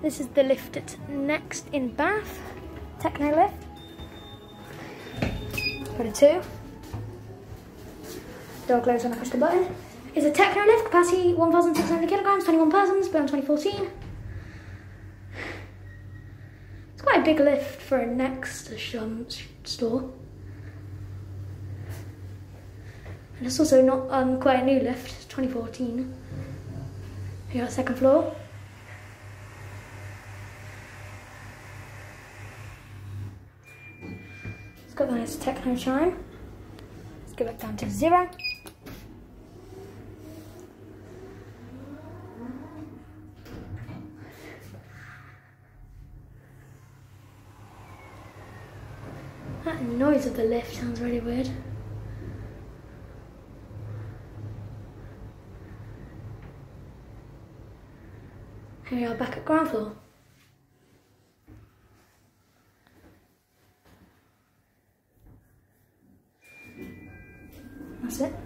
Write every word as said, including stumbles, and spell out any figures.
This is the lift that's next in Bath. Tecno lift. Put a two. Door closed when I push the button. It's a Tecno lift, capacity one thousand six hundred kilograms, twenty-one persons, built in twenty fourteen. It's quite a big lift for a next um, store. And it's also not um, quite a new lift, it's twenty fourteen. Here at the second floor. It's got the nice Tecno chime. Let's go back down to zero. That noise of the lift sounds really weird. Here we are back at ground floor. That's it.